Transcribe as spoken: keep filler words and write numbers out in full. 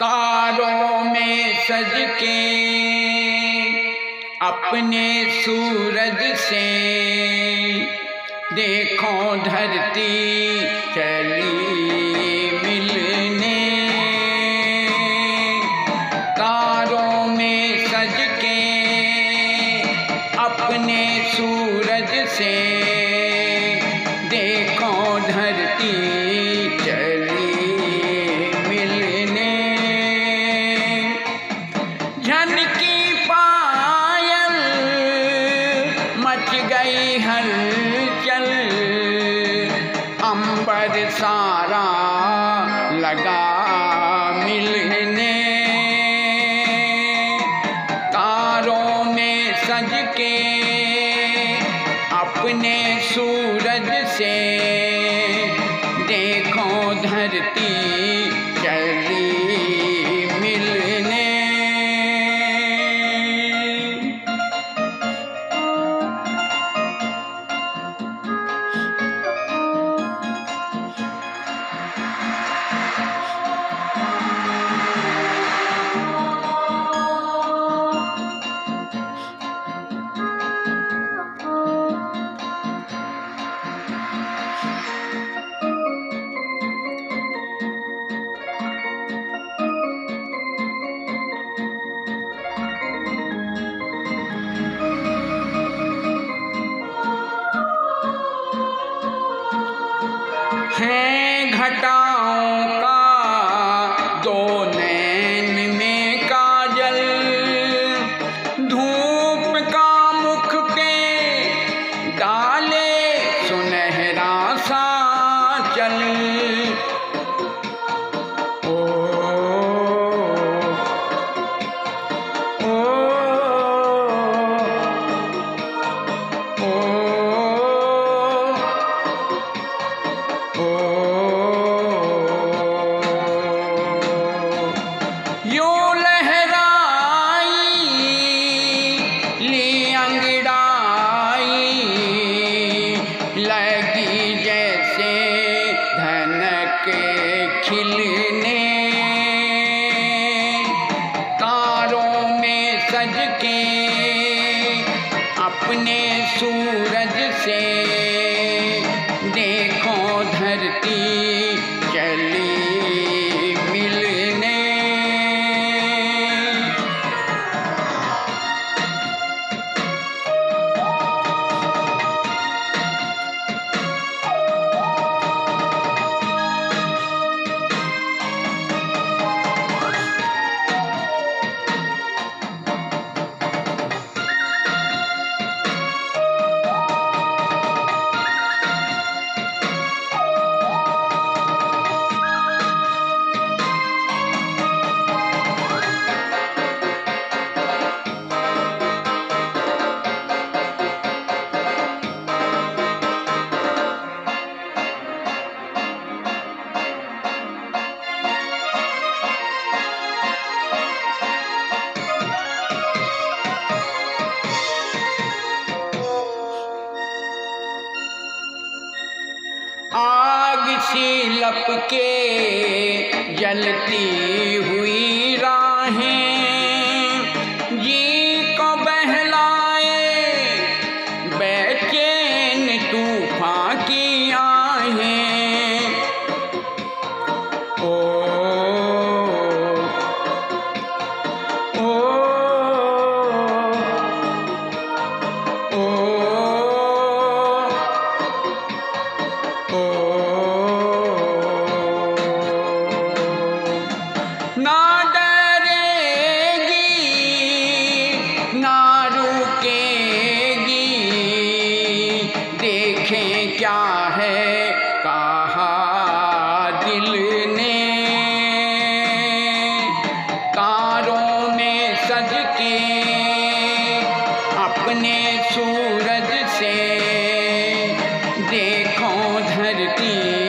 तारों में सज के अपने सूरज से देखो धरती चली मिलने। तारों में सज के अपने सूरज से देखो धरती चली मिलने। झनकी पायल मच गई हलचल, अंबर सारा लगा मिलने। तारों में सज के अपने सूरज से देखो धरती चली मिलने। है घटाओं का दो नैन में काजल, धूप का मुख पे डाले सुनहरा सा चल। ओ, ओ, ओ, यूं लहराई ली अंगड़ाई, लगी जैसे धनक खिलने। तारों में सज के अपने सूरज से देखो धरती चली मिलने। आग सी लपके जलती हुई राहें, जी को बहलाए बेचैन तूफान की आहें। ओ, ओ, ओ, ना डरेगी ना रुकेगी, देखें क्या है कहा दिल ने। तारों में सज के अपने सूरज से देखो धरती